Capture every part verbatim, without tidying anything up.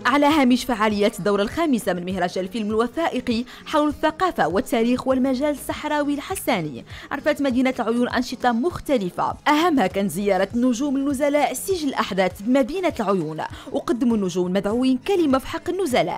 على هامش فعاليات الدورة الخامسة من مهرجان الفيلم الوثائقي حول الثقافة والتاريخ والمجال الصحراوي الحساني، عرفت مدينة العيون أنشطة مختلفة، أهمها كان زيارة نجوم النزلاء سجل الأحداث بمدينة العيون، وقدموا النجوم المدعوين كلمة في حق النزلاء.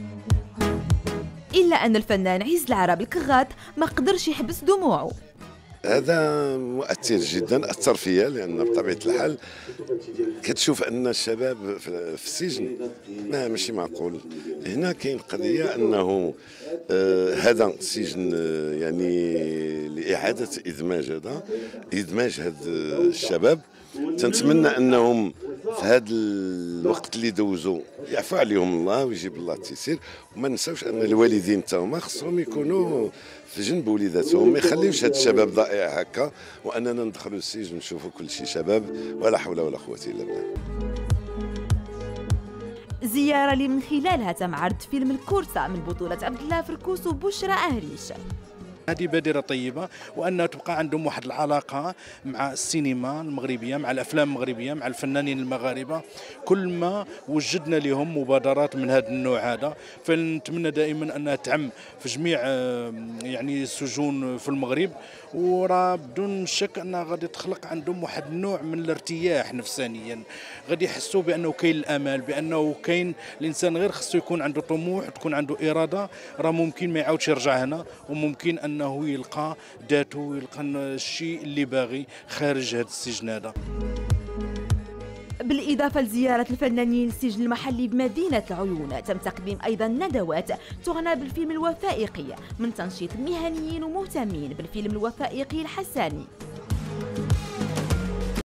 إلا أن الفنان عز العرب الكغات ما قدرش يحبس دموعه. هذا مؤثر جدا، اثر فيا، لان بطبيعه الحال كتشوف ان الشباب في السجن ما ماشي معقول. هنا كاين قضيه انه آه هذا السجن آه يعني لاعاده ادماج هذا ادماج هاد الشباب. تنتمنى انهم في هذا الوقت اللي دوزوا يعفو عليهم الله ويجيب الله التيسير، وما نساوش ان الوالدين تا هما خصهم يكونوا في جنب وليداتهم، ما يخليوش هذا الشباب ضائع هكا، واننا ندخلوا السجن نشوفوا كل شيء شباب، ولا حول ولا قوه الا بالله. زياره اللي من خلالها تم عرض فيلم الكورسه من بطوله عبد الله فركوس وبشرى اهريش. هذه بادرة طيبة، وأنها تبقى عندهم واحد العلاقة مع السينما المغربية، مع الأفلام المغربية، مع الفنانين المغاربة. كل ما وجدنا لهم مبادرات من هذا النوع هذا، فنتمنى دائما أنها تعم في جميع يعني السجون في المغرب، وراه بدون شك أنها غادي تخلق عندهم واحد النوع من الارتياح نفسانيا، غادي يحسوا بأنه كاين الأمل، بأنه كاين الإنسان غير خصو يكون عنده طموح، تكون عنده إرادة، راه ممكن ما يعاودش يرجع هنا، وممكن أن أنه يلقى ذاته ويلقى الشيء اللي باغي خارج هذا السجن هذا. بالإضافة لزيارة الفنانين السجن المحلي بمدينة العيون، تم تقديم أيضا ندوات تعنى بالفيلم الوثائقي من تنشيط مهنيين ومهتمين بالفيلم الوثائقي الحساني.